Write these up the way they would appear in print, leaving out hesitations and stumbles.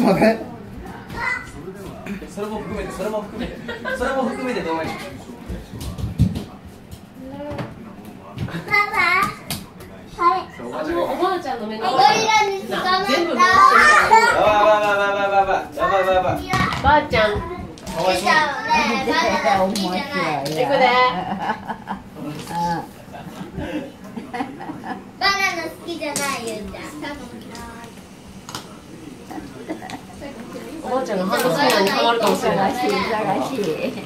と待って。 それも含めてどうがいい。 おばあちゃんの目のゴリラに捕まった。 全部ばばあちゃんゆうちゃんはね、バナナ好きじゃない。 行くで。 バナナ好きじゃないゆうちゃん。 おばあちゃんがハンドスピナーに変わるかもしれない。 前バナナの早く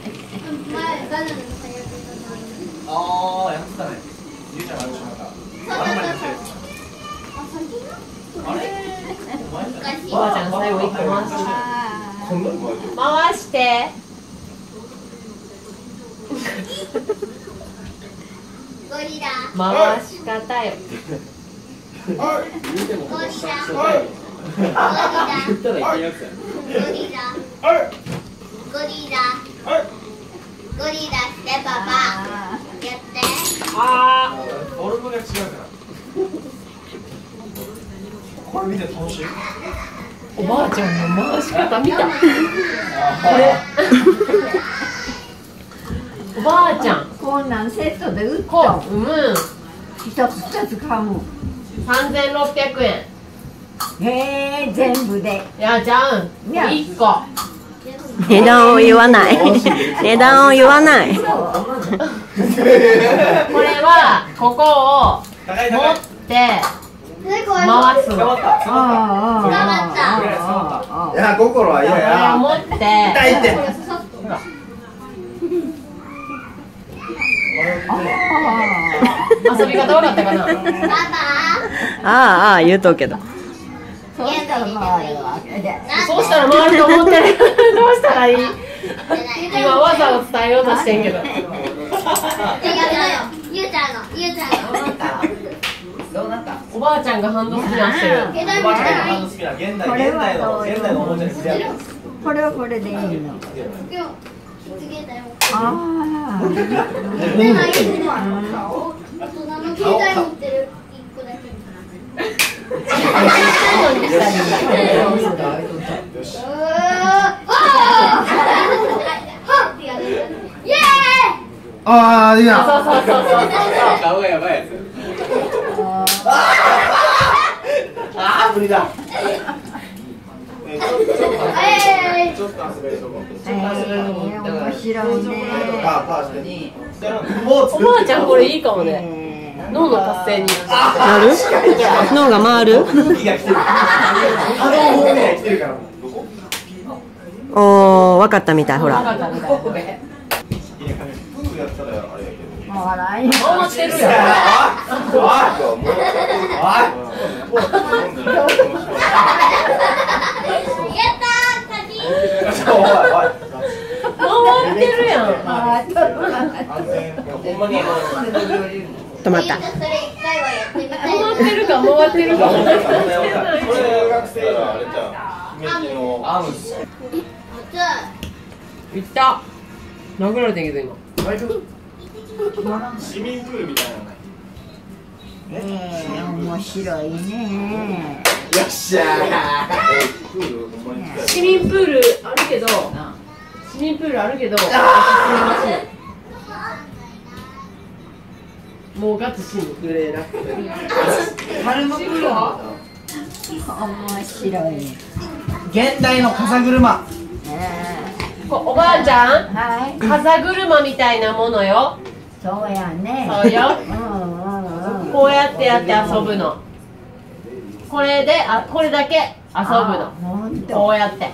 ああ、やってたね。ゆうちゃんがあるしまた。あれ？ おばあちゃん最後一個回す。回して。 ゴリラ。 回し方よ。 ゴリラ。ゴリラ。ゴリラしてパパ。やって。 ああ。 フォルムが違うから。これ見て楽しい？ おばあちゃんの回し方見た。これ。おばあちゃん。 こんなんセットで売っとこう、 一つ一つ買う。 3600円。 へえ、全部で。 いやじゃん。1個。 値段を言わない。値段を言わない。 これはここを持って回すの。 いや、心は嫌これをや。 持って痛いって。 遊び方分かったかな。 ああ、言うとうけど。 そうしたら回るわけで。 そうしたら回ると思ってる。どうしたらいい？今技を伝えようとしてんけど。おばあちゃんがハンドスピナーしてる。 おばあちゃんがハンドスピナー、現代のおもちゃにしてやる。 これはこれでいいの。ああ。 ああ、いいな。 そうそうそうそうそう。 顔がやばいやつ。ああ、無理だ。ちょっと遊べるとこ。 面白いね。 おばあちゃんこれいいかもね。脳の活性になる？脳が回る？おー、わかったみたい、ほら。 分かったみたい。 笑い。 回してるよ。回ってるやん。 止まった。 回ってるか回ってるか。 これ学生はあれじゃん。姫路のアームス。 いった。殴られてんけど今。 市民プールみたいなの。 面白いね。 よっしゃー。 市民プールあるけど。市民プールあるけど。もうガチしにくれな。 春のプールは面白いね。 現代の風車。 おばあちゃん、 はい。 風車みたいなものよ。 そうやね。 そうよ。こうやってやって遊ぶの。これで、これだけ遊ぶの。こうやって。